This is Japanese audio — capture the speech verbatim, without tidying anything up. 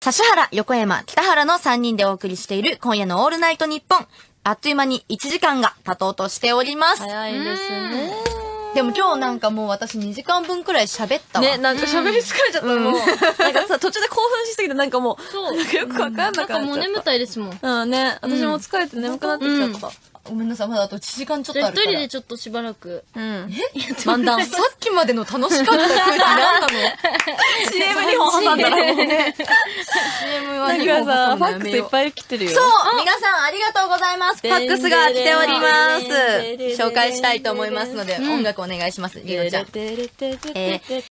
指原、横山、北原のさんにんでお送りしている今夜のオールナイトニッポン。あっという間にいちじかんが経とうとしております。 早いですね。 でも今日なんかもう私にじかんぶんくらい喋ったわ。 ね、なんか喋り疲れちゃったもん。なんかさ、途中で興奮しすぎてなんかもう、 そう。 なんかよくわかんなくなっちゃった。 なんかもう眠たいですもん。 うんね、私も疲れて眠くなってきちゃった。 ごめんなさい、まだあといちじかんちょっじゃあ一とあるから。 人でちょっとしばらく。 うん。 え漫談。 さっきまでの楽しかった空気何なの？ シーエムに 本挟んだらもうね。 シーエム はなんにほんかさ、ファ挟むのやめようックスいっぱい来てるよ。 そう皆さんありがとうございます。ファックスが来ております。紹介したいと思いますので、音楽お願いします。りおちゃん。えー